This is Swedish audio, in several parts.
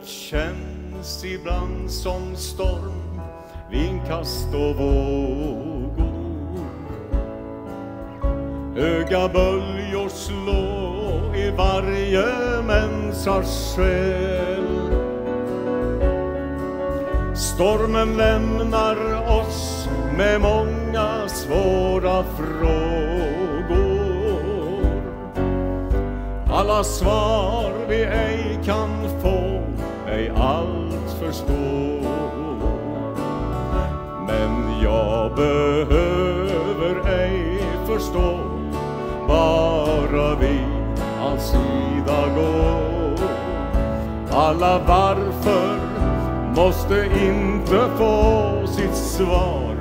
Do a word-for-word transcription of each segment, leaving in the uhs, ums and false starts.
känns ibland som storm, vindkast och vågor. Höga böljor slå i varje människas själ. Stormen lämnar oss med många svåra frågor. Alla svar vi ej kan få, ej allt förstår. Men jag behöver ej förstå, bara vi all sida går. Alla varför måste inte få sitt svar.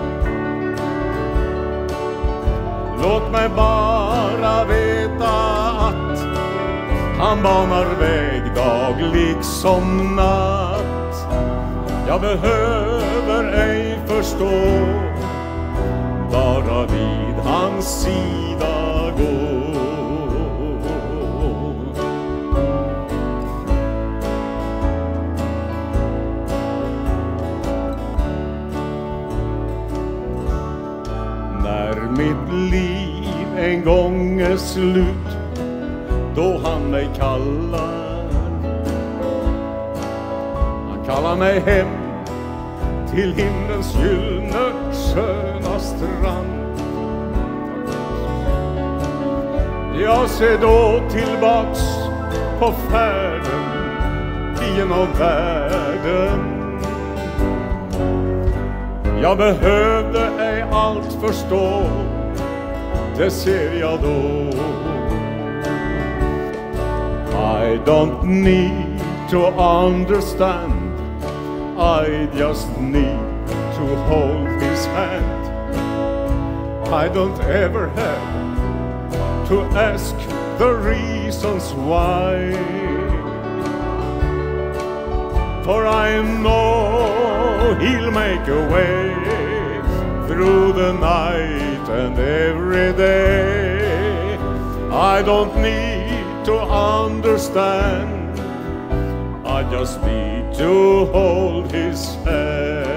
Låt mig bara veta att han banar väg dag liksom natt. Jag behöver ej förstå, bara vid hans sida gå. När mitt liv en gång är slut, då han mig kallar, han kallar mig hem till himlens gyllene sköna strand. Jag ser då tillbaks på färden genom världen. Jag behövde ej allt förstå, det ser jag då. I don't need to understand, I just need to hold his hand. I don't ever have to ask the reasons why, for I know he'll make a way through the night and every day. I don't need to understand, I just need to hold his hand.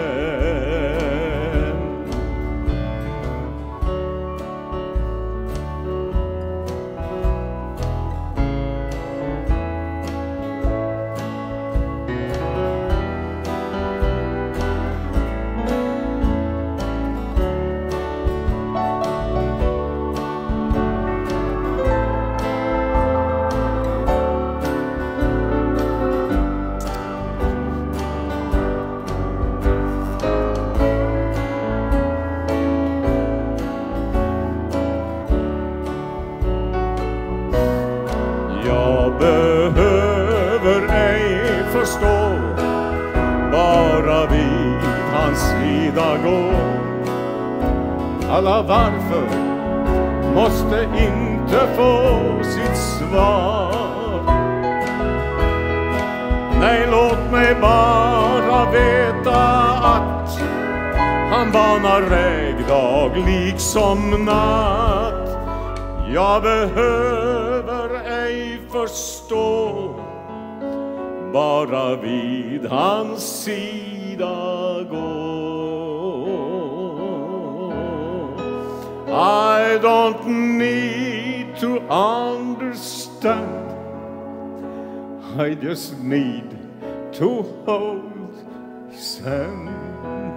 Behöver ej förstå, bara vid hans sida gå. Alla varför måste inte få sitt svar. Nej, låt mig bara veta att han banar väg dag liksom natt. Jag behöver ej förstå, bara vid hans sida gå. I don't need to understand, I just need to hold his hand.